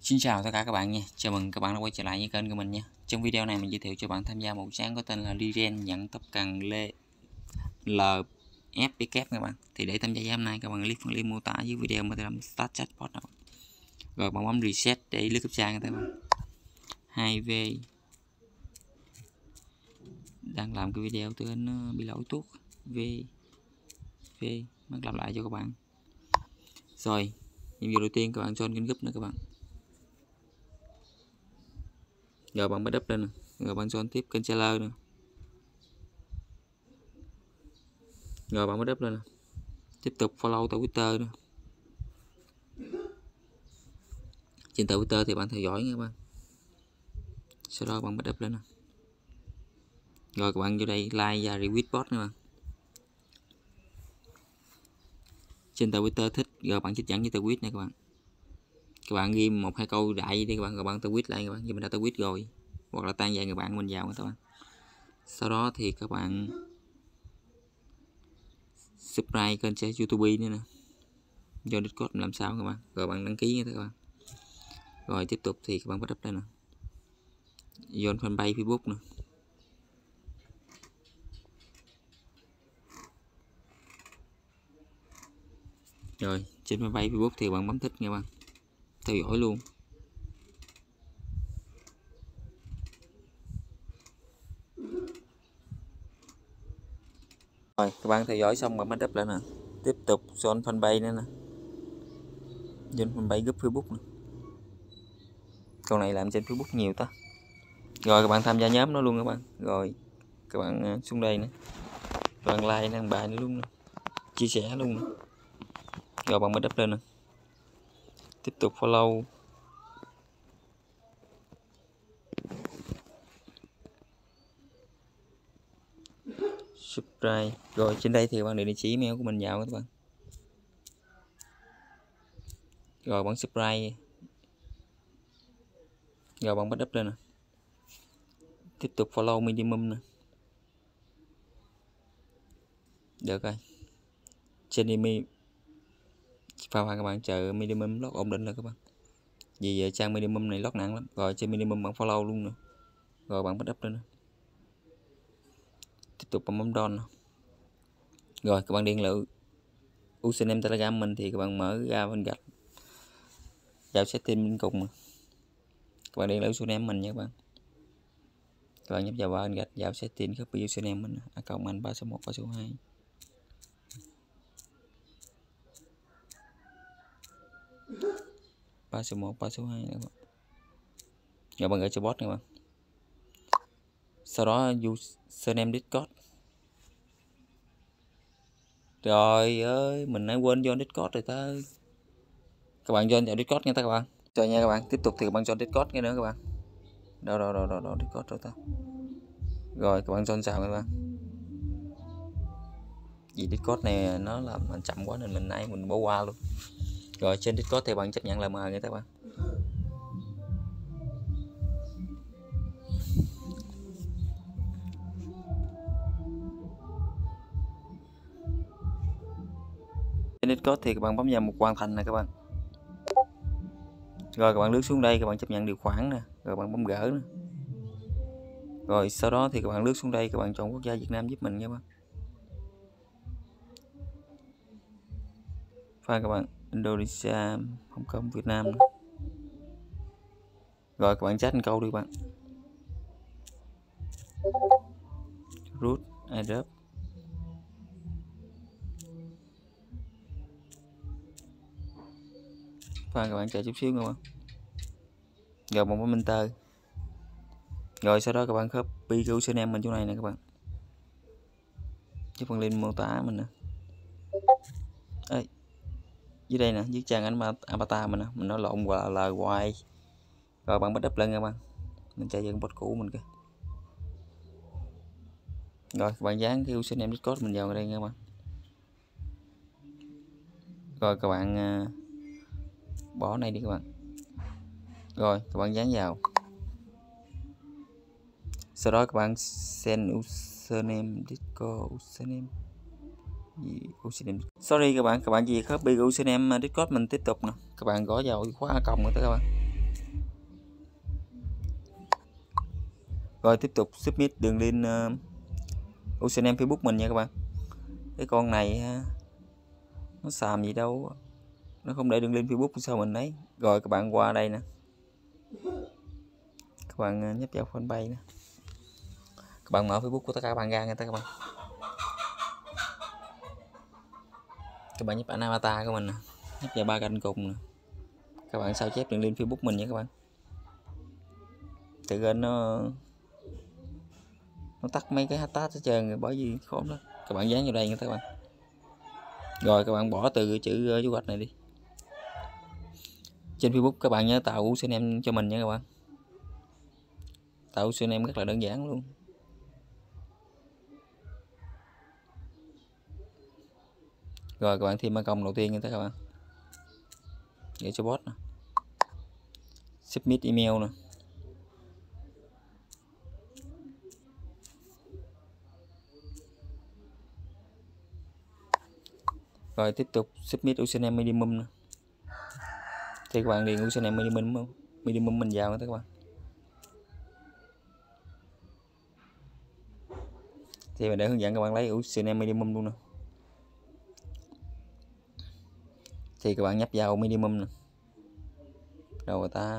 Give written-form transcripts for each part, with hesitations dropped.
Xin chào tất cả các bạn nha. Chào mừng các bạn đã quay trở lại với kênh của mình nha. Trong video này mình giới thiệu cho bạn tham gia một dự án có tên là Liren nhận tóc cần LFP kép các bạn. Thì để tham gia hôm nay các bạn click phần link mô tả dưới video mà làm start chatbot nào. Rồi bạn bấm reset để lướt cấp trang các bạn. 2V đang làm cái video từ nó bị lỗi tuốt. V mất làm lại cho các bạn. Rồi, nhiệm vụ đầu tiên các bạn join kênh group nữa các bạn. Rồi bạn bắt đắp lên nè. Rồi bạn join tiếp kênh seller nữa. Rồi bạn bắt đắp lên nè. Tiếp tục follow tại Twitter nữa. Trên tờ Twitter thì bạn theo dõi nha các bạn. Sau đó bạn bắt đắp lên nè. Rồi các bạn vô đây like và retweet post nữa bạn. Trên tờ Twitter thích rồi bạn trích dẫn với tờ tweet này các bạn. Các bạn ghi một hai câu đại đi các bạn, rồi bạn tờ tweet lại các bạn, vì mình đã tờ tweet rồi, hoặc là tan dài người bạn mình vào các bạn. Sau đó thì các bạn subscribe kênh sẽ YouTube nữa nè, do Discord làm sao các bạn, rồi bạn đăng ký nha các bạn. Rồi tiếp tục thì các bạn bắt up đây nè, join fanpage Facebook nè. Rồi trên fanpage Facebook thì bạn bấm thích nha bạn, theo dõi luôn. Rồi các bạn theo dõi xong bạn bắt up lại nè, tiếp tục join fanpage nữa nè, join fanpage group Facebook nè. Câu này làm trên Facebook nhiều ta. Rồi các bạn tham gia nhóm nó luôn các bạn. Rồi các bạn xuống đây nữa, các bạn like đăng bài nữa luôn nè, chia sẻ luôn nè. Rồi bạn mới đắp lên nè, tiếp tục follow, subscribe. Rồi trên đây thì các bạn để địa chỉ email của mình vào các bạn. Rồi bạn subscribe, rồi bạn bắt đắp lên nè, tiếp tục follow minimum nè. Được rồi, trên email các bạn chờ minimum lót ổn định rồi các bạn, vì vậy trang minimum này lót nặng lắm. Rồi trên minimum bạn follow luôn nè, rồi bạn bắt đắp lên nè, tiếp tục bấm down nè. Rồi các bạn điền lượng username Telegram mình thì các bạn mở ra bên gạch vào setting bên cùng, các bạn điền lại username mình nha các bạn. Các bạn nhấp vào bên gạch vào setting copy username mình, account anh 361 362. Ba số 1 3 số 2 các bạn. Rồi bạn gửi cho bot nha các bạn. Sau đó username Discord. Trời ơi, mình đã quên join Discord rồi ta. Các bạn join vào Discord nha ta các bạn. Rồi nha các bạn, tiếp tục thì các bạn join Discord nghe nữa các bạn. Đâu Discord rồi ta. Rồi các bạn join sao các bạn. Vì Discord này nó làm mình chậm quá nên mình bỏ qua luôn. Rồi trên Discord thì bạn chấp nhận là mời nha các bạn. Trên Discord thì các bạn bấm vào mục hoàn thành nè các bạn. Rồi các bạn lướt xuống đây, các bạn chấp nhận điều khoản nè, rồi bạn bấm gỡ nè. Rồi sau đó thì các bạn lướt xuống đây, các bạn chọn quốc gia Việt Nam giúp mình nha các bạn. Pha các bạn Indonesia, Hồng Kông, Việt Nam. Rồi các bạn chat câu đi các bạn. Root airdrop. Pha các bạn chờ chút xíu nha các bạn. Rồi một bấm enter. Rồi sau đó các bạn copy cái username mình chỗ này nè các bạn, cái phần link mô tả mình nè. Ê, dưới đây nè, dưới trang ảnh avatar mình nè, mình nói lộn qua là hoài. Rồi bạn bắt đắp lên các bạn, mình chạy dựng bot cũ mình kìa. Rồi các bạn dán cái username Discord mình vào đây nha các bạn. Rồi các bạn bỏ này đi các bạn. Rồi các bạn dán vào. Sau đó các bạn send username Discord, username. Sorry các bạn chỉ copy username Discord mình tiếp tục nè. Các bạn gõ vào khóa cộng nữa các bạn. Rồi tiếp tục submit đường link username Facebook mình nha các bạn. Cái con này nó xàm gì đâu, nó không để đường link Facebook sao mình ấy. Rồi các bạn qua đây nè, các bạn nhấp vào fanpage nè, các bạn mở Facebook của tất cả các bạn ra nghe các bạn. Các bạn nhấp ảnh avatar của mình nè, nhấp vào ba cạnh cùng nè, các bạn sao chép đường link Facebook mình nha các bạn. Tự nhiên nó tắt mấy cái hashtag hết trơn, bởi vì khó lắm. Các bạn dán vào đây nha các bạn. Rồi các bạn bỏ từ chữ dấu gạch này đi. Trên Facebook các bạn nhớ tạo username cho mình nha các bạn. Tạo username rất là đơn giản luôn. Rồi các bạn thêm icon đầu tiên nha các bạn, để cho bot nè, submit email nè. Rồi tiếp tục submit username minimum nè. Thì các bạn điền username minimum mình vào nữa các bạn. Thì mình để hướng dẫn các bạn lấy username minimum luôn nè. Thì các bạn nhấp vào minimum nè. Rồi người ta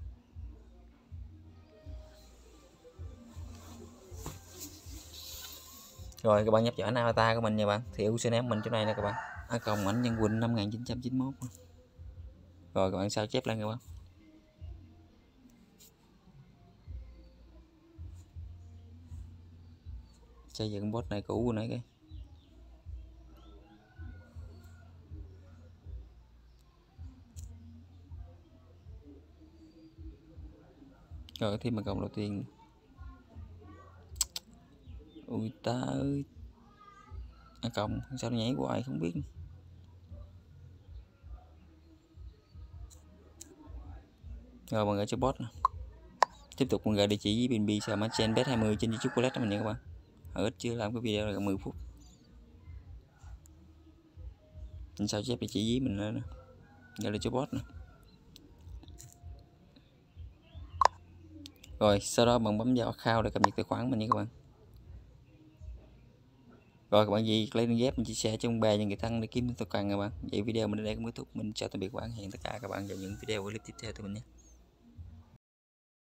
rồi các bạn nhấp vào ảnh avatar của mình nha bạn. Thì username mình chỗ này nè các bạn. Cộng ảnh Nhân Quỳnh 5991. Rồi các bạn sao chép lên các bạn. Xây dựng bot này cũ của nãy cái. Rồi thêm một cộng đầu tiên. Ui ta ơi, cộng sao nó nhảy hoài không biết. Rồi bạn gửi cho bot nè. Tiếp tục mình gửi địa chỉ với BNB sao trên bet 20 trên chocolate mình nha các bạn. Ở ít chưa làm cái video là gần 10 phút. Mình sao chép địa chỉ với mình lên nè, gửi cho bot nè. Rồi sau đó bạn bấm vào account để cập nhật tài khoản mình nha các bạn. Rồi các bạn gì lấy đường ghép mình chia sẻ cho ông bà và người thân để kiếm tài khoản các bạn. Vậy video mình đến đây cũng kết thúc. Mình chào tạm biệt các bạn, hẹn tất cả các bạn vào những video clip tiếp theo từ mình nhé.